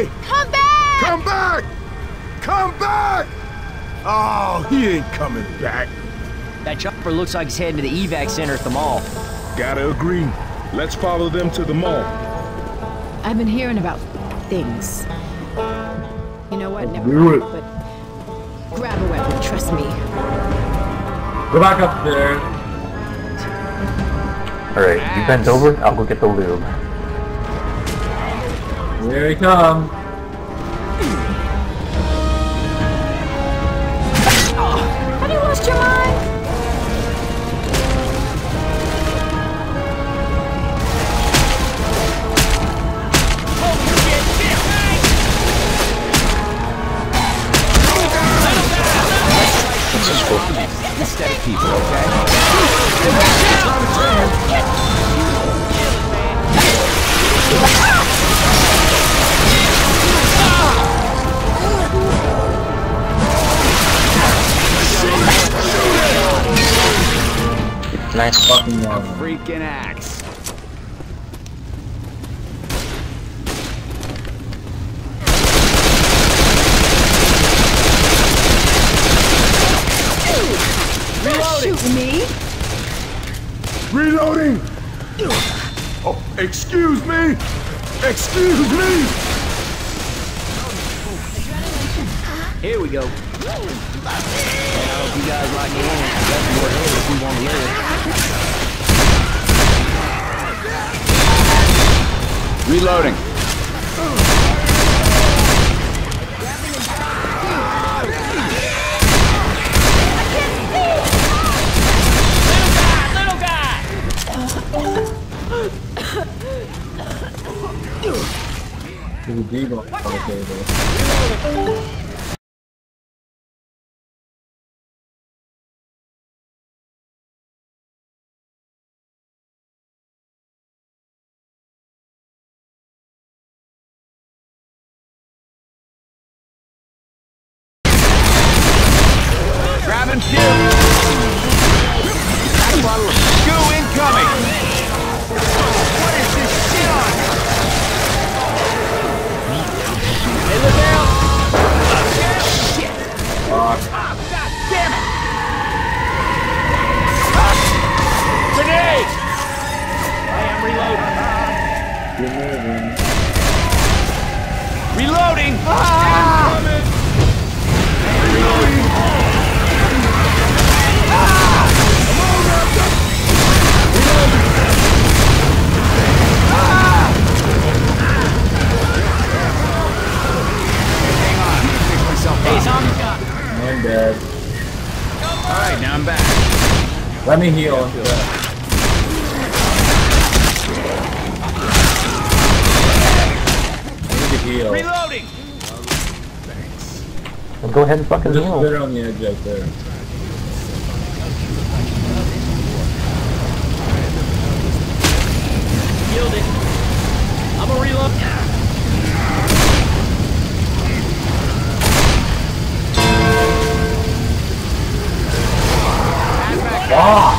Hey! Come back! Come back! Come back! Oh, he ain't coming back. That chopper looks like it's heading to the evac center at the mall. Gotta agree. Let's follow them to the mall. I've been hearing about things. You know what? Never do mind, it. but grab a weapon, trust me. Go back upstairs. Alright, you bend over, I'll go get the lube. Here he comes. Have you lost your mind? Instead of people, okay? Nice fucking one. Freaking axe. Shoot me! Reloading! Oh, excuse me! Excuse me! Here we go. I hope you guys like it. That's more here if we want to live. Reloading. There's a deagle on the table. Grabbing fuel. Goo incoming. What is this shit on? Hey, look out! Shit! God damn it! Grenade! I am reloading. Reloading! Ah! Reloading! Hey, zombie gun! I'm dead. Alright, now I'm back. Let me heal. I need to heal. Reloading! Well, go ahead and fucking Just heal. put it on the edge right there. Killed it. I'm gonna reload. Ah!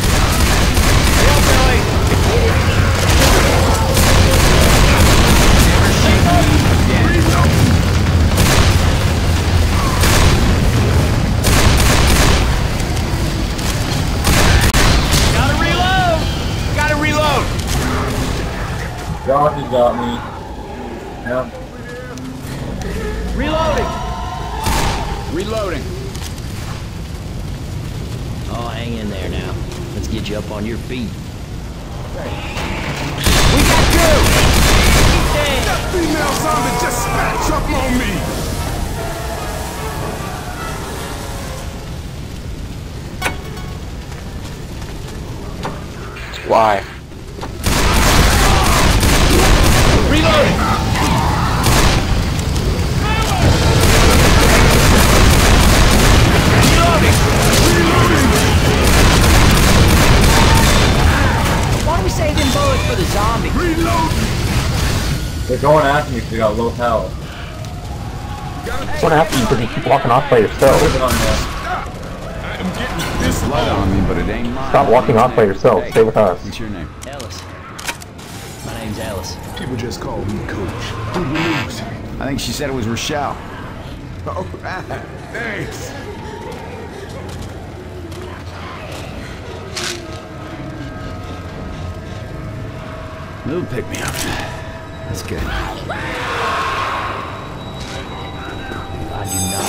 Josh has got me. Yep. Reloading! Reloading. Oh, hang in there now. Let's get you up on your feet. We got two! That female zombie just spat up on me! Why? Reloading! Reloading! Why don't we save them bullets for the zombie? Reload! They're going after me because they got low health. What happened? Because you keep walking off by yourself. Put it on there. I'm getting this blood on me, but it ain't mine. Stop walking off by yourself. Stay with us. What's your name? Ellis. My name's Ellis. People just call me Coach. Who believes me? I think she said it was Rochelle. All right, thanks. Lou picked me up. That's good. I do not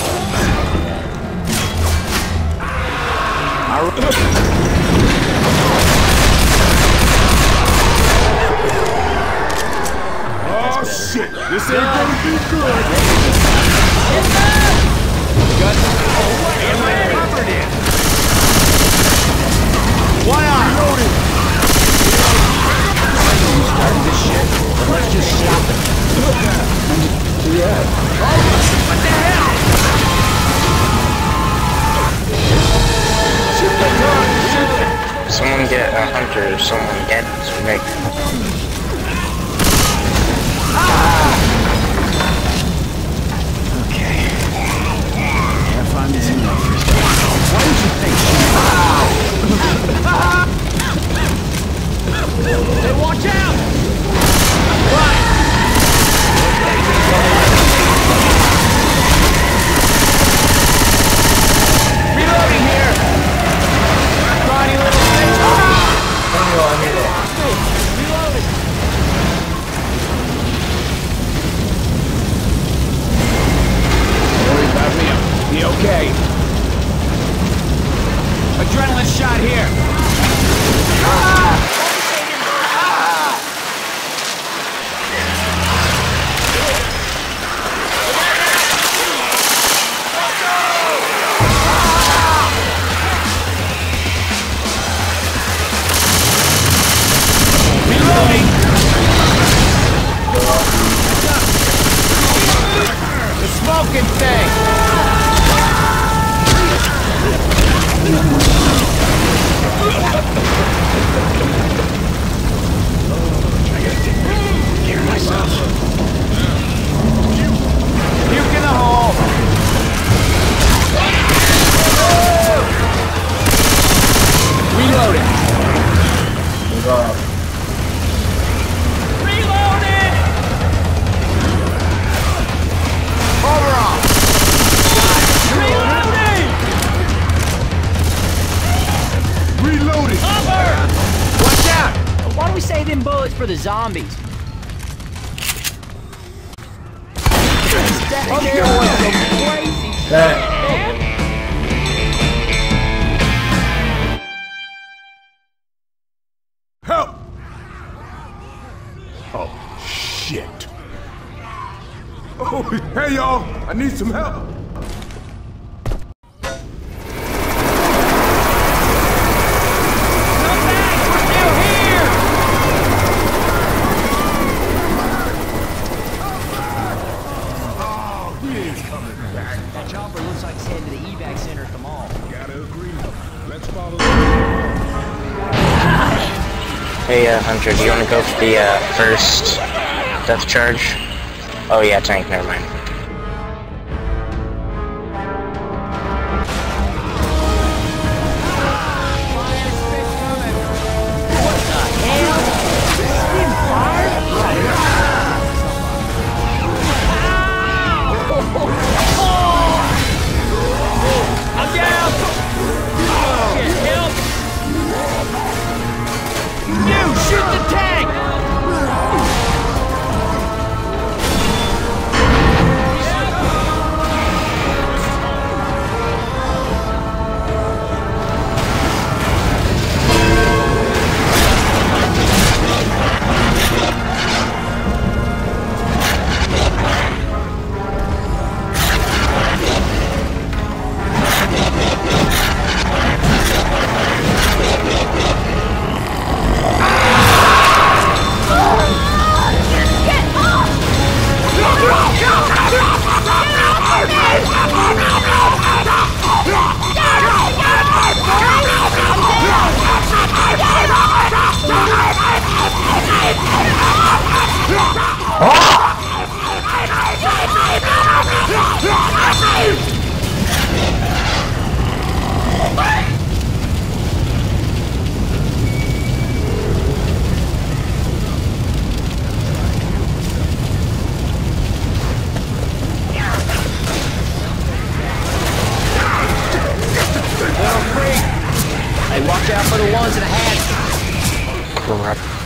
Oh shit, this ain't gonna be good. One arm! Reloading! You started this shit, but let's just stop it. Yeah. What the hell? Shoot the gun, shoot it. Someone get a hunter, someone get Rick. Okay. Can't find this enough. What did you think? Hey, watch out! Run! Reloading here! Tiny little thing! Reloading! Don't worry about me. Be okay. Adrenaline shot here! Reloading! The smoking thing! I gotta take care of myself. Puke in the hole! Reloading! Reloading! Over off! Reloading! Reloading. Over! Watch out! Why don't we save them bullets for the zombies? That there was some crazy shit, man! Help! Oh, shit. Oh, hey, y'all. I need some help. That chopper looks like it's heading to the evac center at the mall. Gotta agree. Let's follow. Hey, Hunter, do you want to go for the first death charge? Oh yeah, tank, never mind. guns and a hat. Corrupt.